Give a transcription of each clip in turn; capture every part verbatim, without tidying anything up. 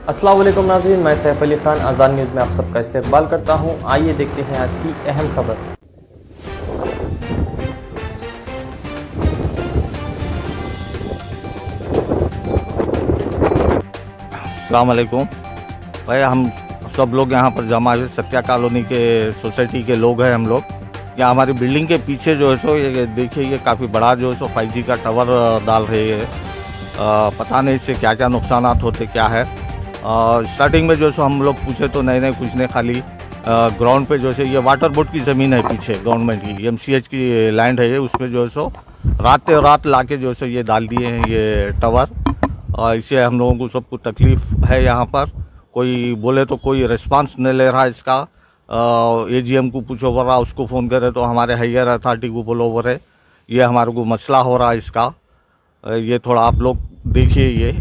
अस्सलाम वालेकुम नाज़रीन, मैं सैफ अली खान आज़ाद न्यूज़ में आप सबका इस्तकबाल करता हूं। आइए देखते हैं आज की अहम खबर। अस्सलाम वालेकुम भाई, हम सब लोग यहाँ पर जमा है, सत्या कॉलोनी के सोसाइटी के लोग हैं हम लोग। यहाँ हमारी बिल्डिंग के पीछे जो है सो ये देखिए, ये काफ़ी बड़ा जो है सो फाइव जी का टावर डाल रही है। आ, पता नहीं इससे क्या क्या नुकसान होते क्या है। स्टार्टिंग में जो है सो हम लोग पूछे तो नहीं नहीं कुछ नहीं, खाली ग्राउंड पे जो है ये वाटर बोर्ड की ज़मीन है पीछे गवर्नमेंट की, एमसीएच की लैंड है ये, उसमें जो है सो रात रात ला के जो है सो ये डाल दिए हैं ये टावर। और इससे हम लोगों को सबको तकलीफ़ है। यहाँ पर कोई बोले तो कोई रिस्पांस नहीं ले रहा इसका। एजीएम को पूछो बोल रहा, उसको फ़ोन करे तो हमारे हायर अथॉरिटी को बोलो बोल रहे, ये हमारे को मसला हो रहा है इसका। ये थोड़ा आप लोग देखिए ये,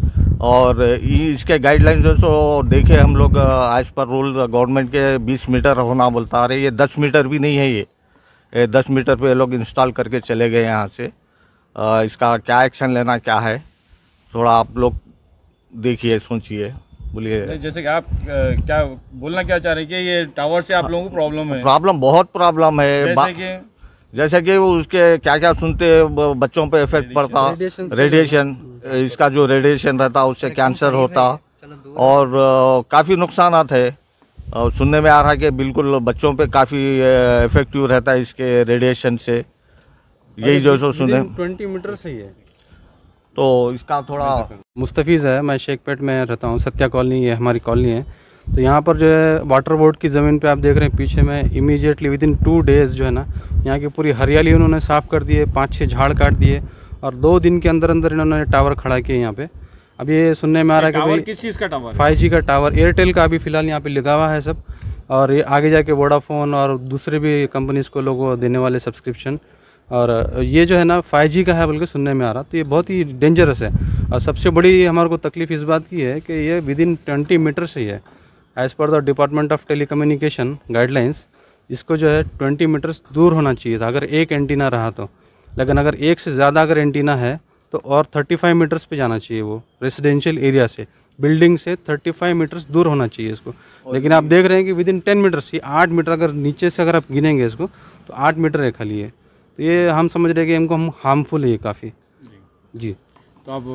और इसके गाइडलाइन जो सो देखे हम लोग एज पर रूल गवर्नमेंट के बीस मीटर होना बोलता रहे, ये दस मीटर भी नहीं है। ये, ये दस मीटर पे लोग इंस्टॉल करके चले गए यहाँ से। आ, इसका क्या एक्शन लेना क्या है थोड़ा आप लोग देखिए, सोचिए, बोलिए। जैसे कि आप क्या बोलना क्या चाह रहे हैं कि ये टावर से आप लोगों को प्रॉब्लम है? प्रॉब्लम बहुत प्रॉब्लम है। जैसे कि जैसे कि वो उसके क्या क्या सुनते बच्चों पे इफेक्ट पड़ता, रेडिएशन, इसका जो रेडिएशन रहता उससे कैंसर होता और काफ़ी नुकसान है। सुनने में आ रहा है कि बिल्कुल बच्चों पे काफ़ी इफेक्टिव रहता है इसके रेडिएशन से। यही जो सो सुने ट्वेंटी मीटर से ही है। तो इसका थोड़ा मुस्तफ़ीज़ है, मैं शेखपेट में रहता हूँ, सत्या कॉलोनी है हमारी कॉलोनी है। तो यहाँ पर जो है वाटर बोर्ड की ज़मीन पे आप देख रहे हैं पीछे में, immediately within two days जो है ना, यहाँ की पूरी हरियाली उन्होंने साफ़ कर दिए, पाँच छः झाड़ काट दिए और दो दिन के अंदर अंदर इन्होंने टावर खड़ा किया यहाँ पे। अब ये सुनने में आ रहा है कि भाई किस चीज़ का टावर? फाइव जी का टावर, एयरटेल का अभी फ़िलहाल यहाँ पे लगा हुआ है सब, और ये आगे जाके वोडाफोन और दूसरे भी कंपनीज़ को लोगों देने वाले सब्सक्रिप्शन। और ये जो है ना फाइव जी का है बल्कि सुनने में आ रहा, तो ये बहुत ही डेंजरस है। और सबसे बड़ी हमारे को तकलीफ़ इस बात की है कि ये विद इन ट्वेंटी मीटर से ही है। As per the department of telecommunication guidelines, इसको जो है ट्वेंटी मीटर्स दूर होना चाहिए था अगर एक एंटीना रहा तो। लेकिन अगर एक से ज़्यादा अगर एंटीना है तो और थर्टी फाइव मीटर्स पे जाना चाहिए, वो रेजिडेंशियल एरिया से, बिल्डिंग से थर्टी फाइव मीटर्स दूर होना चाहिए इसको। लेकिन आप देख रहे हैं कि विद इन टेन मीटर्स, ये आठ मीटर अगर नीचे से अगर आप गिनेंगे इसको तो आठ मीटर है खाली है। तो ये हम समझ रहे हैं कि इनको हम हार्मफुल है ये काफ़ी। जी, तो अब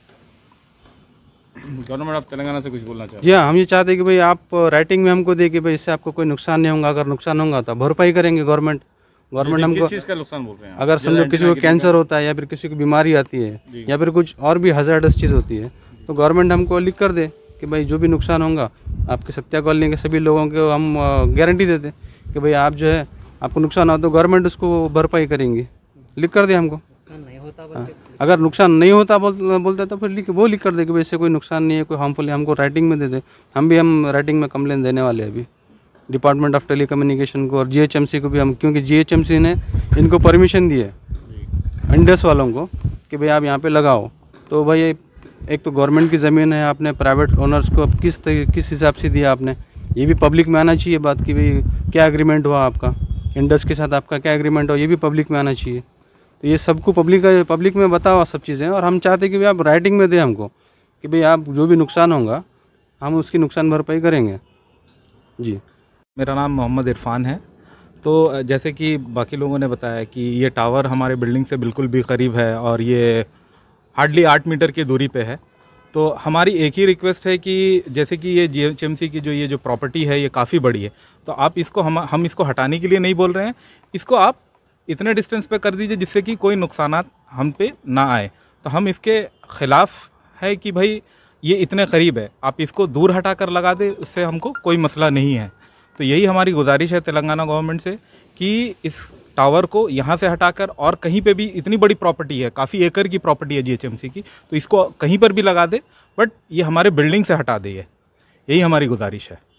गवर्नमेंट ऑफ तेलंगाना से कुछ बोलना चाहते हैं? जी हाँ, हम ये चाहते हैं कि भाई आप राइटिंग में हमको दे कि भाई इससे आपको कोई नुकसान नहीं होगा। अगर नुकसान होगा तो भरपाई करेंगे गवर्नमेंट। गवर्नमेंट हमको किस चीज़ का नुकसान बोल रहे हैं? अगर समझो किसी को कैंसर होता है या फिर किसी को बीमारी आती है या फिर कुछ और भी हज़ार्डस चीज़ होती है, तो गवर्नमेंट हमको लिख कर दे कि भाई जो भी नुकसान होगा आपके सत्या कॉलोनी के सभी लोगों को हम गारंटी देते हैं कि भाई आप जो है आपको नुकसान हो तो गवर्नमेंट उसको भरपाई करेंगी, लिख कर दे हमको। नहीं होता हाँ। अगर नुकसान नहीं होता बोल बोलते तो फिर लिख वो लिख कर दे कि भाई इससे कोई नुकसान नहीं है, कोई हार्मफुल है, हमको राइटिंग में दे दे। हम भी हम राइटिंग में कंप्लेन देने वाले हैं अभी डिपार्टमेंट ऑफ टेलीकम्युनिकेशन को और जीएचएमसी को भी हम, क्योंकि जीएचएमसी ने इनको परमिशन दी है इंडस वालों को कि भाई आप यहाँ पे लगाओ। तो भाई एक तो गवर्नमेंट की ज़मीन है, आपने प्राइवेट ओनर्स को किस किस हिसाब से दिया आपने, ये भी पब्लिक में आना चाहिए बात कि भाई क्या एग्रीमेंट हुआ आपका इंडस के साथ, आपका क्या एग्रीमेंट हो, ये भी पब्लिक में आना चाहिए। तो ये सबको पब्लिक पब्लिक में बताओ सब चीज़ें, और हम चाहते हैं कि भाई आप राइटिंग में दें हमको कि भाई आप जो भी नुकसान होगा हम उसकी नुकसान भरपाई करेंगे। जी, मेरा नाम मोहम्मद इरफान है। तो जैसे कि बाकी लोगों ने बताया कि ये टावर हमारे बिल्डिंग से बिल्कुल भी करीब है और ये हार्डली आठ मीटर की दूरी पे है। तो हमारी एक ही रिक्वेस्ट है कि जैसे कि ये जीएचएमसी की जो ये जो प्रॉपर्टी है ये काफ़ी बड़ी है, तो आप इसको हम हम इसको हटाने के लिए नहीं बोल रहे हैं, इसको आप इतने डिस्टेंस पे कर दीजिए जिससे कि कोई नुकसानात हम पे ना आए। तो हम इसके ख़िलाफ़ है कि भाई ये इतने करीब है, आप इसको दूर हटा कर लगा दे, उससे हमको कोई मसला नहीं है। तो यही हमारी गुजारिश है तेलंगाना गवर्नमेंट से कि इस टावर को यहाँ से हटाकर और कहीं पे भी, इतनी बड़ी प्रॉपर्टी है, काफ़ी एकड़ की प्रॉपर्टी है जीएचएमसी की, तो इसको कहीं पर भी लगा दे, बट ये हमारे बिल्डिंग से हटा दे। यही हमारी गुजारिश है।